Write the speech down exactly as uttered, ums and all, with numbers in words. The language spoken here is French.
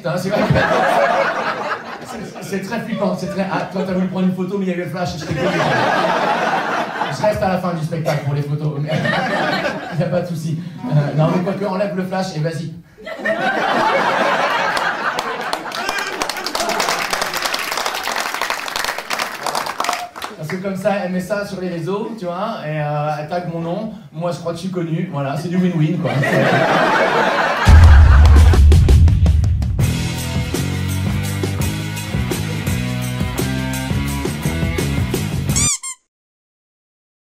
Putain, c'est vrai que... C'est très flippant, c'est très... Ah, toi t'as voulu prendre une photo, mais il y avait le flash, je t'ai connu. Je reste à la fin du spectacle pour les photos, mais... Il n'y a pas de souci. Euh, non, mais quoique, enlève le flash et vas-y. Parce que comme ça, elle met ça sur les réseaux, tu vois, et euh, elle tag mon nom. Moi, je crois que je suis connu. Voilà, c'est du win-win, quoi.